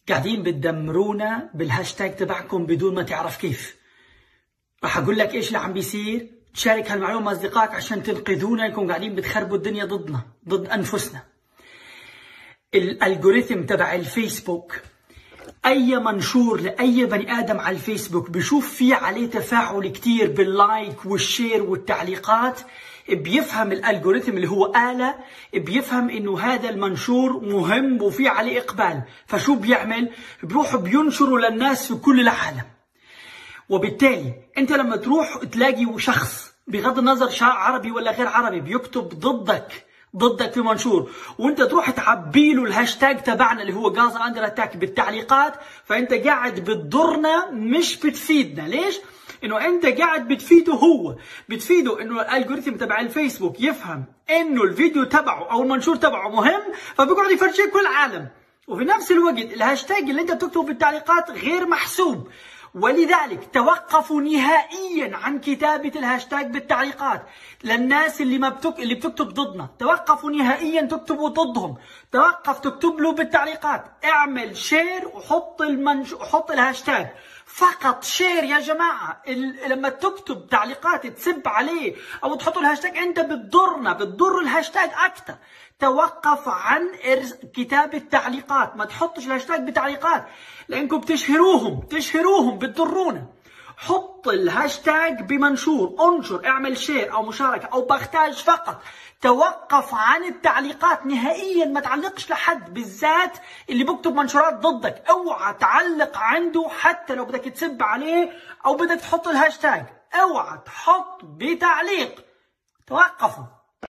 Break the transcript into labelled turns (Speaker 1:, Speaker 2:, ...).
Speaker 1: قاعدين بتدمرونا بالهاشتاج تبعكم بدون ما تعرف كيف. راح اقول لك ايش اللي عم بيصير، تشارك هالمعلومه مع اصدقائك عشان تنقذونا، انكم قاعدين بتخربوا الدنيا ضدنا، ضد انفسنا. الالجوريثم تبع الفيسبوك، اي منشور لاي بني ادم على الفيسبوك بشوف فيه عليه تفاعل كتير باللايك والشير والتعليقات، بيفهم الالجوريثم اللي هو آلة، بيفهم انه هذا المنشور مهم وفي عليه اقبال، فشو بيعمل؟ بيروح بينشره للناس في كل العالم. وبالتالي انت لما تروح تلاقي شخص بغض النظر عربي ولا غير عربي بيكتب ضدك في منشور، وانت تروح تعبي له الهاشتاج تبعنا اللي هو غازا اندر اتاك بالتعليقات، فانت قاعد بتضرنا مش بتفيدنا. ليش؟ انه انت قاعد بتفيده، هو بتفيده انه الالجوريثم تبع الفيسبوك يفهم انه الفيديو تبعه او المنشور تبعه مهم، فبيقعد يفرجيه كل العالم. وفي نفس الوقت الهاشتاج اللي انت بتكتبه بالتعليقات غير محسوب، ولذلك توقفوا نهائيا عن كتابة الهاشتاج بالتعليقات. للناس اللي بتكتب ضدنا، توقفوا نهائيا تكتبوا ضدهم، توقف تكتب له بالتعليقات، اعمل شير وحط الهاشتاج فقط شير يا جماعة. لما تكتب تعليقات تسب عليه او تحط الهاشتاج انت بتضر الهاشتاج اكثر. توقف عن كتابة تعليقات، ما تحطش الهاشتاج بتعليقات لانكم تشهروهم بتضرونا. حط الهاشتاج بمنشور، انشر، اعمل شير او مشاركة او بارتاج فقط. توقف عن التعليقات نهائيا، ما تعلقش لحد، بالذات اللي بكتب منشورات ضدك. اوعى تعلق عنده حتى لو بدك تسب عليه او بدك تحط الهاشتاج، اوعى تحط بتعليق. توقفوا.